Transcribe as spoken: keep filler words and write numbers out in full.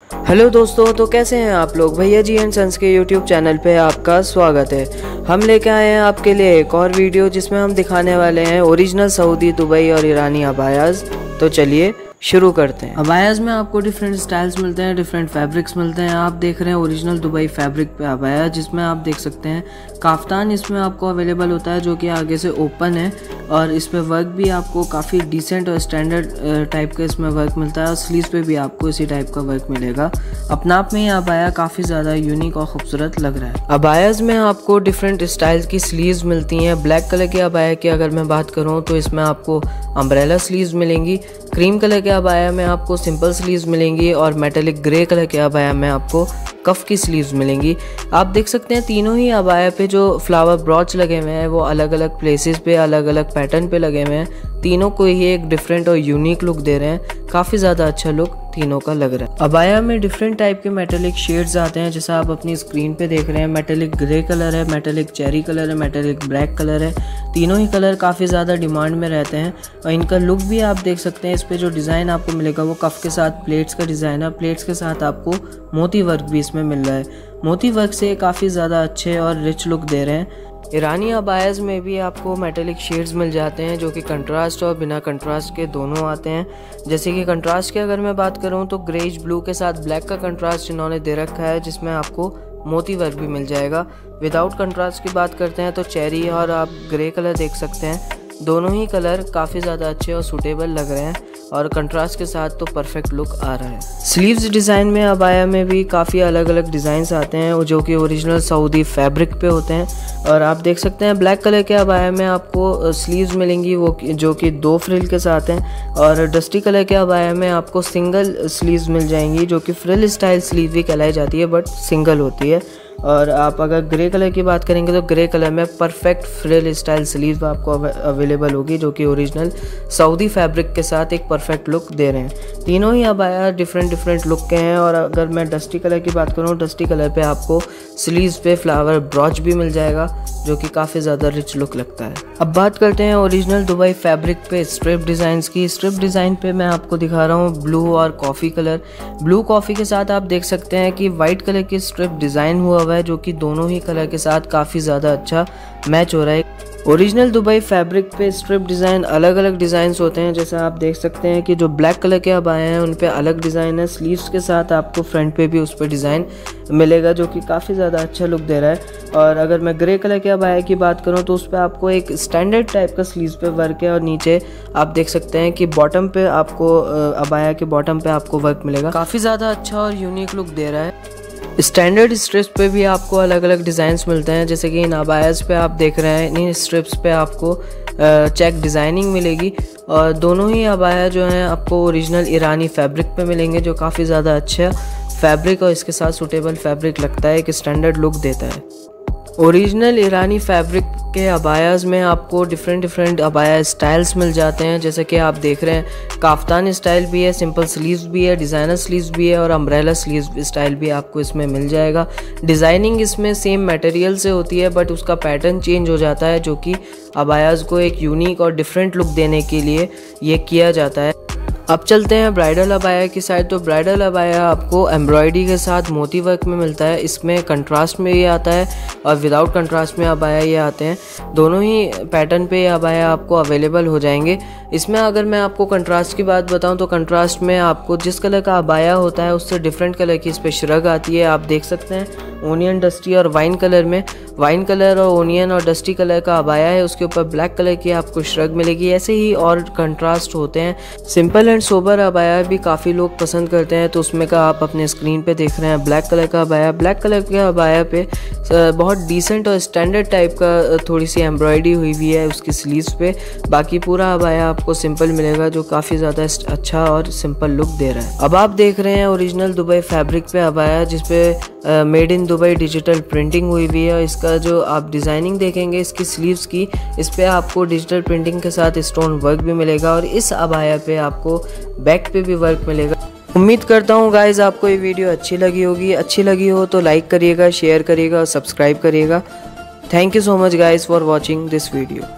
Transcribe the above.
Hello दोस्तों, तो कैसे हैं आप लोग। भैया जी एंड सन्स के यूट्यूब चैनल पे आपका स्वागत है। हम लेके आए हैं आपके लिए एक और वीडियो जिसमें हम दिखाने वाले हैं ओरिजिनल सऊदी, दुबई और ईरानी अबायाज। तो चलिए शुरू करते हैं। अबायाज में आपको डिफरेंट स्टाइल्स मिलते हैं, डिफरेंट फैब्रिक्स मिलते हैं। आप देख रहे हैं ओरिजिनल दुबई फैब्रिक पे अबाया, जिसमें आप देख सकते हैं काफ्तान इसमें आपको अवेलेबल होता है जो कि आगे से ओपन है, और इस पे वर्क भी आपको काफ़ी डिसेंट और स्टैंडर्ड टाइप का इसमें वर्क मिलता है, और स्लीव्स पे भी आपको इसी टाइप का वर्क मिलेगा। अपना आप में ये अबाया काफ़ी ज़्यादा यूनिक और खूबसूरत लग रहा है। अबायाज में आपको डिफरेंट स्टाइल्स की स्लीव्स मिलती हैं। ब्लैक कलर के अबाया की अगर मैं बात करूँ तो इसमें आपको अम्ब्रेला स्लीव्स मिलेंगी। क्रीम कलर के अबाया में आपको सिंपल स्लीव्स मिलेंगी, और मेटेलिक ग्रे कलर के अबाया में आपको कफ की स्लीव्स मिलेंगी। आप देख सकते हैं तीनों ही अबाया पे जो फ्लावर ब्रॉच लगे हुए हैं वो अलग अलग प्लेसेस पे, अलग अलग पैटर्न पे लगे हुए हैं। तीनों को ही एक डिफरेंट और यूनिक लुक दे रहे हैं। काफ़ी ज़्यादा अच्छा लुक तीनों का लग रहा है। अबाया में डिफरेंट टाइप के मेटेलिक शेड्स आते हैं, जैसा आप अपनी स्क्रीन पे देख रहे हैं। मेटेलिक ग्रे कलर है, मेटेलिक चेरी कलर है, मेटेलिक ब्लैक कलर है। तीनों ही कलर काफ़ी ज़्यादा डिमांड में रहते हैं, और इनका लुक भी आप देख सकते हैं। इस पर जो डिज़ाइन आपको मिलेगा वो कफ के साथ प्लेट्स का डिज़ाइन है। प्लेट्स के साथ आपको मोती वर्क भी इसमें मिल रहा है। मोती वर्क से काफ़ी ज़्यादा अच्छे और रिच लुक दे रहे हैं। ईरानी अबायाज में भी आपको मेटेलिक शेड्स मिल जाते हैं जो कि कंट्रास्ट और बिना कंट्रास्ट के दोनों आते हैं। जैसे कि कंट्रास्ट की अगर मैं बात करूं तो ग्रेज ब्लू के साथ ब्लैक का कंट्रास्ट इन्होंने दे रखा है, जिसमें आपको मोती वर्क भी मिल जाएगा। विदाउट कंट्रास्ट की बात करते हैं तो चेरी और आप ग्रे कलर देख सकते हैं। दोनों ही कलर काफ़ी ज़्यादा अच्छे और सूटेबल लग रहे हैं, और कंट्रास्ट के साथ तो परफेक्ट लुक आ रहा है। स्लीव्स डिज़ाइन में अबाया में भी काफ़ी अलग अलग डिज़ाइंस आते हैं जो कि ओरिजिनल सऊदी फैब्रिक पे होते हैं। और आप देख सकते हैं ब्लैक कलर के अबाया में आपको स्लीव्स मिलेंगी वो जो कि दो फ्रिल के साथ हैं, और डस्टी कलर के अबाया में आपको सिंगल स्लीव्स मिल जाएंगी जो कि फ्रिल स्टाइल स्लीव भी कहलाई जाती है, बट सिंगल होती है। और आप अगर ग्रे कलर की बात करेंगे तो ग्रे कलर में परफेक्ट फ्रिल स्टाइल स्लीव आपको अवेलेबल होगी जो कि ओरिजिनल सऊदी फैब्रिक के साथ एक परफेक्ट लुक दे रहे हैं। तीनों ही अबाया डिफरेंट डिफरेंट लुक के हैं। और अगर मैं डस्टी कलर की बात करूँ, डस्टी कलर पे आपको स्लीव्स पे फ्लावर ब्रॉच भी मिल जाएगा जो कि काफ़ी ज़्यादा रिच लुक लगता है। अब बात करते हैं ओरिजिनल दुबई फैब्रिक पे स्ट्रिप डिज़ाइंस की। स्ट्रिप डिज़ाइन पे मैं आपको दिखा रहा हूँ ब्लू और कॉफ़ी कलर। ब्लू कॉफ़ी के साथ आप देख सकते हैं कि वाइट कलर की स्ट्रिप डिज़ाइन हुआ है जो कि दोनों ही कलर के साथ काफ़ी ज़्यादा अच्छा मैच हो रहा है। ओरिजिनल दुबई फैब्रिक पे स्ट्रिप डिज़ाइन अलग अलग डिज़ाइंस होते हैं। जैसे आप देख सकते हैं कि जो ब्लैक कलर के अबाए हैं उन पे अलग डिज़ाइन है। स्लीव्स के साथ आपको फ्रंट पे भी उस पर डिज़ाइन मिलेगा जो कि काफ़ी ज़्यादा अच्छा लुक दे रहा है। और अगर मैं ग्रे कलर के अबाया की बात करूं तो उस पर आपको एक स्टैंडर्ड टाइप का स्लीव्स पे वर्क है, और नीचे आप देख सकते हैं कि बॉटम पे आपको अबाया के बॉटम पे आपको वर्क मिलेगा। काफ़ी ज़्यादा अच्छा और यूनिक लुक दे रहा है। स्टैंडर्ड स्ट्रिप्स पे भी आपको अलग अलग डिज़ाइंस मिलते हैं, जैसे कि इन अबायाज पे आप देख रहे हैं इन स्ट्रिप्स पे आपको चेक डिज़ाइनिंग मिलेगी। और दोनों ही अबाया जो हैं आपको ओरिजिनल ईरानी फैब्रिक पे मिलेंगे जो काफ़ी ज़्यादा अच्छा फैब्रिक और इसके साथ सूटेबल फैब्रिक लगता है, एक स्टैंडर्ड लुक देता है। ओरिजिनल ईरानी फैब्रिक के अबायाज में आपको डिफरेंट डिफरेंट अबाया स्टाइल्स मिल जाते हैं, जैसे कि आप देख रहे हैं काफ्तान स्टाइल भी है, सिंपल स्लीव्स भी है, डिज़ाइनर स्लीव्स भी है, और अम्ब्रेला स्लीव्स स्टाइल भी आपको इसमें मिल जाएगा। डिज़ाइनिंग इसमें सेम मटेरियल से होती है, बट उसका पैटर्न चेंज हो जाता है जो कि अबायाज को एक यूनिक और डिफरेंट लुक देने के लिए ये किया जाता है। अब चलते हैं ब्राइडल अबाया की साइड। तो ब्राइडल अबाया आपको एम्ब्रॉयडरी के साथ मोती वर्क में मिलता है। इसमें कंट्रास्ट में ये आता है और विदाउट कंट्रास्ट में अबाया ये आते हैं। दोनों ही पैटर्न पे ये अबाया आपको अवेलेबल हो जाएंगे। इसमें अगर मैं आपको कंट्रास्ट की बात बताऊं तो कंट्रास्ट में आपको जिस कलर का अबाया होता है उससे डिफरेंट कलर की इस पर श्रग आती है। आप देख सकते हैं ओनियन, डस्टी और वाइन कलर में, वाइन कलर और ओनियन और डस्टी कलर का अबाया है, उसके ऊपर ब्लैक कलर की आपको श्रग मिलेगी। ऐसे ही और कंट्रास्ट होते हैं। सिंपल एंड सोबर अबाया भी काफ़ी लोग पसंद करते हैं, तो उसमें का आप अपने स्क्रीन पे देख रहे हैं ब्लैक कलर का अबाया। ब्लैक कलर के अबाया पे बहुत डिसेंट और स्टैंडर्ड टाइप का थोड़ी सी एम्ब्रॉयडरी हुई हुई है उसकी स्लीव्स पे। बाकी पूरा अबाया आपको सिंपल मिलेगा जो काफ़ी ज़्यादा अच्छा और सिंपल लुक दे रहा है। अब आप देख रहे हैं ओरिजिनल दुबई फैब्रिक पे अबाया जिसपे made in Dubai digital printing हुई हुई है। इसका जो आप डिज़ाइनिंग देखेंगे इसकी स्लीव्स की, इस पर आपको डिजिटल प्रिंटिंग के साथ स्टोन वर्क भी मिलेगा, और इस अबाया पे आपको बैक पे भी वर्क मिलेगा। उम्मीद करता हूँ गाइज आपको ये वीडियो अच्छी लगी होगी। अच्छी लगी हो तो लाइक करिएगा, शेयर करिएगा और सब्सक्राइब करिएगा। Thank you so much guys for watching this video.